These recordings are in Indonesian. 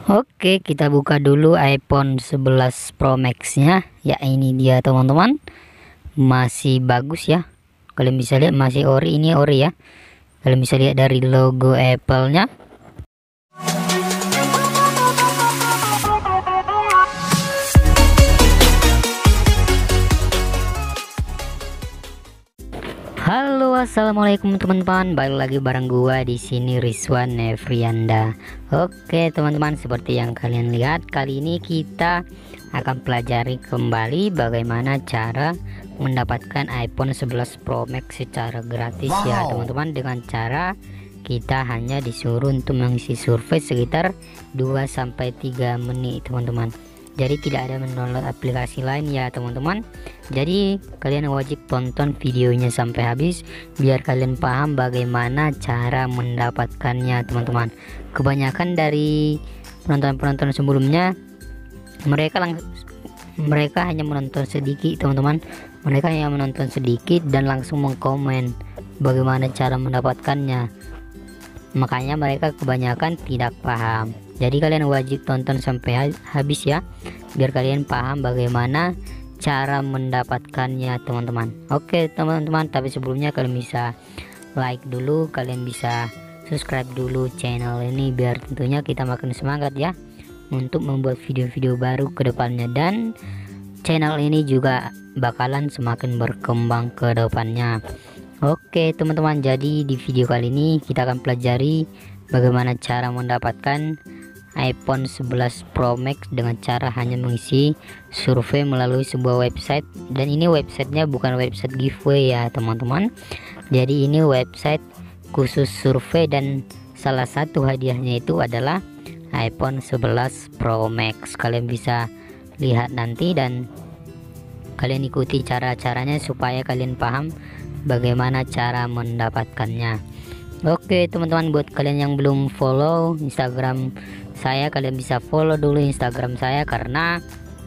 Oke, kita buka dulu iPhone 11 Pro Max-nya. Ya, ini dia teman-teman. Masih bagus ya. Kalian bisa lihat masih ori, ini ori ya. Kalian bisa lihat dari logo Apple-nya. Halo, assalamualaikum teman-teman. Balik lagi bareng gua di sini, Rizwan Nevrianda. Oke teman-teman, seperti yang kalian lihat, kali ini kita akan pelajari kembali bagaimana cara mendapatkan iPhone 11 Pro Max secara gratis ya teman-teman, dengan cara kita hanya disuruh untuk mengisi survei sekitar 2-3 menit teman-teman. Jadi tidak ada mendownload aplikasi lain ya teman-teman. Jadi kalian wajib tonton videonya sampai habis biar kalian paham bagaimana cara mendapatkannya teman-teman. Kebanyakan dari penonton-penonton sebelumnya mereka hanya menonton sedikit teman-teman. Mereka hanya menonton sedikit dan langsung mengkomen bagaimana cara mendapatkannya. Makanya mereka kebanyakan tidak paham. Jadi kalian wajib tonton sampai habis ya, biar kalian paham bagaimana cara mendapatkannya teman-teman. Oke teman-teman, tapi sebelumnya kalian bisa like dulu, kalian bisa subscribe dulu channel ini biar tentunya kita makin semangat ya untuk membuat video-video baru ke depannya, dan channel ini juga bakalan semakin berkembang ke depannya. Oke teman-teman, jadi di video kali ini kita akan pelajari bagaimana cara mendapatkan iPhone 11 Pro Max dengan cara hanya mengisi survei melalui sebuah website. Dan ini websitenya bukan website giveaway ya teman-teman. Jadi ini website khusus survei dan salah satu hadiahnya itu adalah iPhone 11 Pro Max. Kalian bisa lihat nanti dan kalian ikuti cara-caranya supaya kalian paham bagaimana cara mendapatkannya. Oke teman-teman, buat kalian yang belum follow Instagram saya, kalian bisa follow dulu Instagram saya karena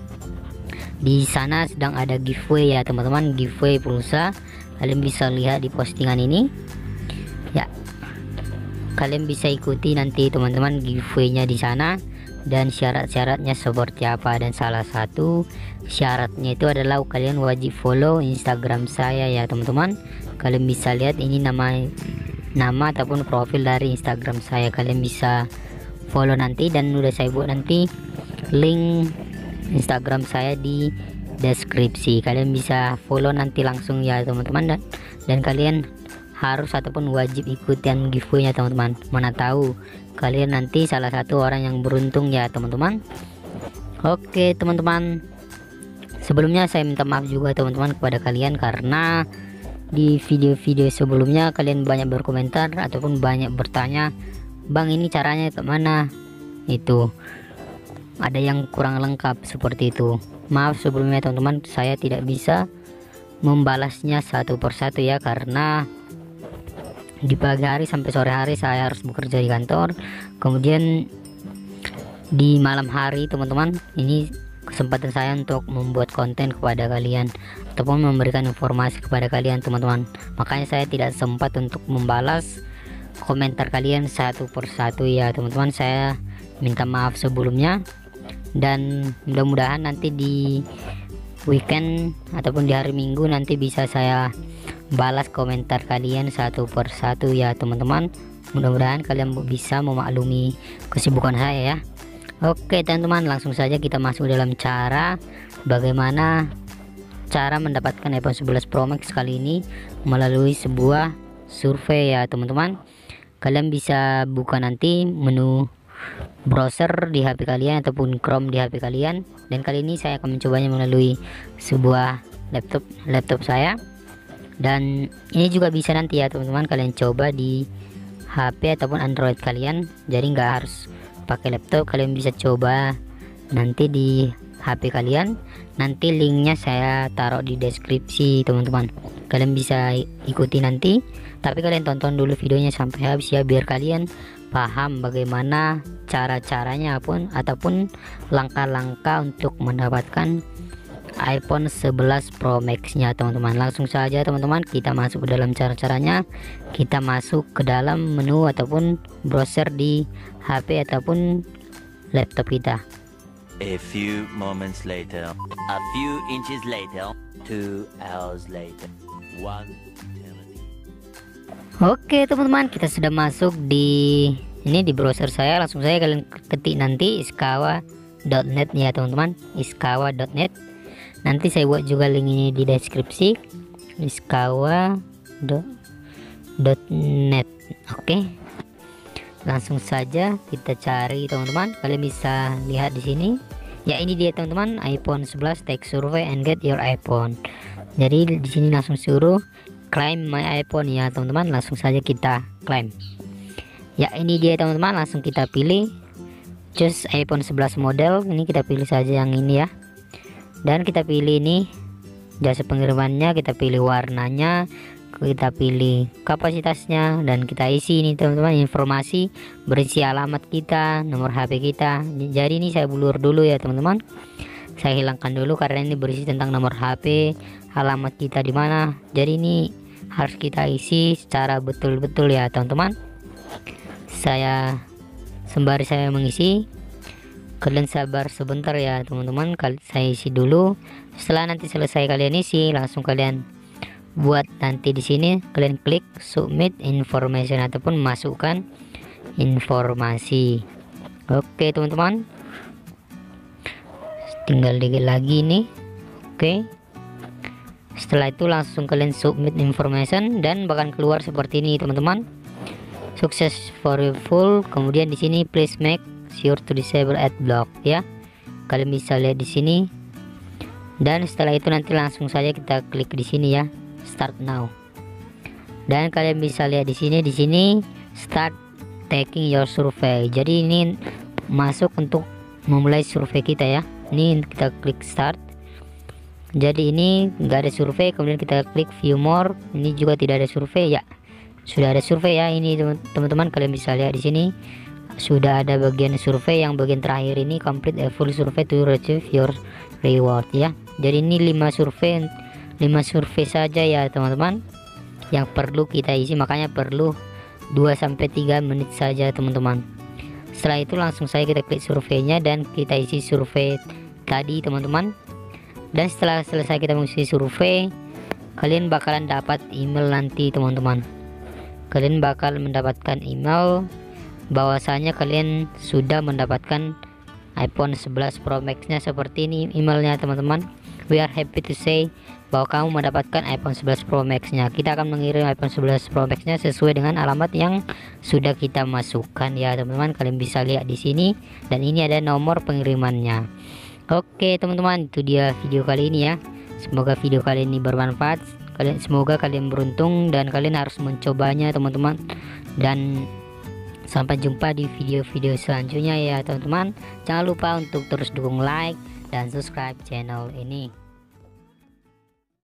di sana sedang ada giveaway ya teman-teman, giveaway pulsa. Kalian bisa lihat di postingan ini ya, kalian bisa ikuti nanti teman-teman giveaway-nya di sana dan syarat-syaratnya seperti apa. Dan salah satu syaratnya itu adalah kalian wajib follow Instagram saya ya teman-teman. Kalian bisa lihat ini nama ataupun profil dari Instagram saya, kalian bisa follow nanti, dan udah saya buat nanti link Instagram saya di deskripsi. Kalian bisa follow nanti langsung ya teman-teman, dan kalian harus ataupun wajib ikutin giveaway-nya teman-teman. Mana tahu kalian nanti salah satu orang yang beruntung ya teman-teman. Oke teman-teman, sebelumnya saya minta maaf juga teman-teman kepada kalian karena di video-video sebelumnya kalian banyak berkomentar ataupun banyak bertanya, bang ini caranya ke mana, itu ada yang kurang lengkap seperti itu. Maaf sebelumnya teman-teman, saya tidak bisa membalasnya satu persatu ya, karena di pagi hari sampai sore hari saya harus bekerja di kantor, kemudian di malam hari teman-teman ini kesempatan saya untuk membuat konten kepada kalian ataupun memberikan informasi kepada kalian teman-teman. Makanya saya tidak sempat untuk membalas komentar kalian satu persatu ya teman-teman. Saya minta maaf sebelumnya, dan mudah-mudahan nanti di weekend ataupun di hari Minggu nanti bisa saya balas komentar kalian satu persatu ya teman-teman. Mudah-mudahan kalian bisa memaklumi kesibukan saya ya. Oke teman-teman, langsung saja kita masuk dalam bagaimana cara mendapatkan iPhone 11 Pro Max kali ini melalui sebuah survei ya teman-teman. Kalian bisa buka nanti menu browser di HP kalian ataupun Chrome di HP kalian, dan kali ini saya akan mencobanya melalui sebuah laptop saya. Dan ini juga bisa nanti ya teman-teman kalian coba di HP ataupun Android kalian, jadi nggak harus pakai laptop. Kalian bisa coba nanti di HP kalian, nanti linknya saya taruh di deskripsi teman-teman. Kalian bisa ikuti nanti, tapi kalian tonton dulu videonya sampai habis ya, biar kalian paham bagaimana cara-caranya ataupun langkah-langkah untuk mendapatkan iPhone 11 Pro Max nya teman-teman. Langsung saja teman-teman kita masuk ke dalam cara-caranya. Kita masuk ke dalam menu ataupun browser di HP ataupun laptop kita. A few moments later, a few inches later, 2 hours later, 1 eternity. Oke teman-teman, kita sudah masuk di browser saya. Langsung saja kalian ketik nanti iskawa.net ya teman-teman, iskawa.net. Nanti saya buat juga link ini di deskripsi, iskawa.net. Oke, langsung saja kita cari teman-teman. Kalian bisa lihat di sini ya, ini dia teman-teman, iPhone 11 Tech Survey and Get Your iPhone. Jadi di sini langsung suruh claim my iPhone ya teman-teman. Langsung saja kita claim ya, ini dia teman-teman. Langsung kita pilih choose iPhone 11 model, ini kita pilih saja yang ini ya, dan kita pilih ini jasa pengirimannya, kita pilih warnanya, kita pilih kapasitasnya, dan kita isi ini teman-teman informasi berisi alamat kita, nomor HP kita. Jadi ini saya blur dulu ya teman-teman, saya hilangkan dulu karena ini berisi tentang nomor HP, alamat kita di mana. Jadi ini harus kita isi secara betul-betul ya teman-teman. Sembari saya mengisi, kalian sabar sebentar ya teman-teman, saya isi dulu. Setelah nanti selesai kalian isi, langsung kalian buat nanti di sini kalian klik submit information ataupun masukkan informasi. Oke teman-teman, tinggal dikit lagi nih. Oke, setelah itu langsung kalian submit information dan bakal keluar seperti ini teman-teman, sukses for your full. Kemudian di sini please make sure to disable ad block ya, kalian bisa lihat di sini. Dan setelah itu nanti langsung saja kita klik di sini ya, start now. Dan kalian bisa lihat di sini start taking your survey. Jadi ini masuk untuk memulai survei kita ya. Ini kita klik start. Jadi ini enggak ada survei, kemudian kita klik view more, ini juga tidak ada survei ya. Sudah ada survei ya, ini teman-teman kalian bisa lihat di sini sudah ada bagian survei. Yang bagian terakhir ini complete a full survey to receive your reward ya. Jadi ini 5 survei saja ya teman-teman yang perlu kita isi, makanya perlu 2-3 menit saja teman-teman. Setelah itu langsung saya kita klik surveinya dan kita isi survei tadi teman-teman. Dan setelah selesai kita mengisi survei, kalian bakalan dapat email nanti teman-teman. Kalian bakal mendapatkan email bahwasanya kalian sudah mendapatkan iPhone 11 Pro Max nya. Seperti ini emailnya teman-teman, we are happy to say bahwa kamu mendapatkan iPhone 11 Pro Max nya. Kita akan mengirim iPhone 11 Pro Max nya sesuai dengan alamat yang sudah kita masukkan ya teman-teman. Kalian bisa lihat di sini dan ini ada nomor pengirimannya. Oke teman-teman, itu dia video kali ini ya. Semoga video kali ini bermanfaat. Semoga kalian beruntung dan kalian harus mencobanya teman-teman. Dan sampai jumpa di video-video selanjutnya ya teman-teman. Jangan lupa untuk terus dukung like dan subscribe channel ini.